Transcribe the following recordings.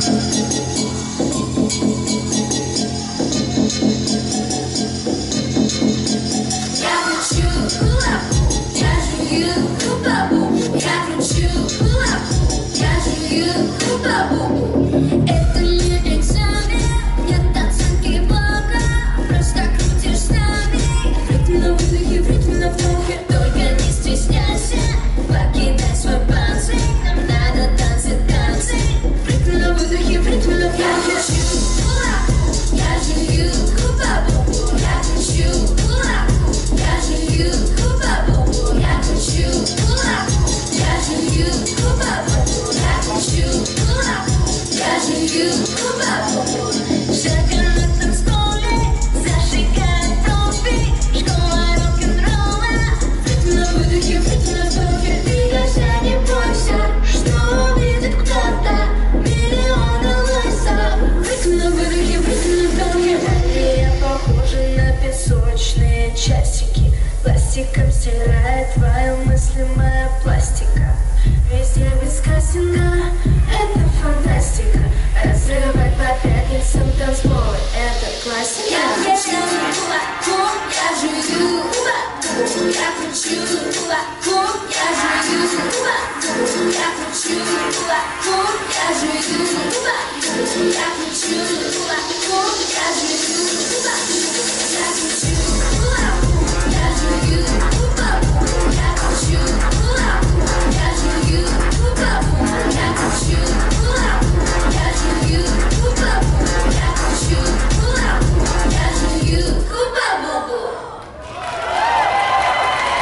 Пластиком стирает твои мысли моя пластика. Везде без кастинга, это фантастика. Разрывать по пятницам танцполы, это классика. Я кричу кулаком, я жую кулаком. Я кричу кулаком, я жую кулаком. Я кричу кулаком, я жую кулаком. Я кричу кулаком, я жую кулаком. Я кричу кулаком.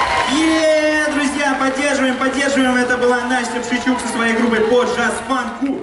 Друзья, поддерживаем. Это была Настя Пшичук со своей группой по джаз-фанку.